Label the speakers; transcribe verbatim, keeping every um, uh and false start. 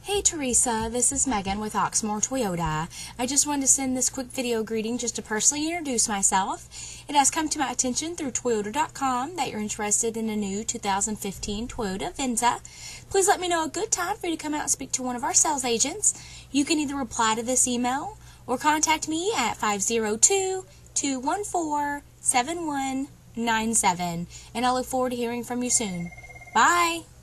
Speaker 1: Hey Teresa, this is Megan with Oxmoor Toyota. I just wanted to send this quick video greeting just to personally introduce myself. It has come to my attention through Toyota dot com that you're interested in a new two thousand fifteen Toyota Venza. Please let me know a good time for you to come out and speak to one of our sales agents. You can either reply to this email or contact me at five zero two, two one four, seven one nine seven, and I look forward to hearing from you soon. Bye!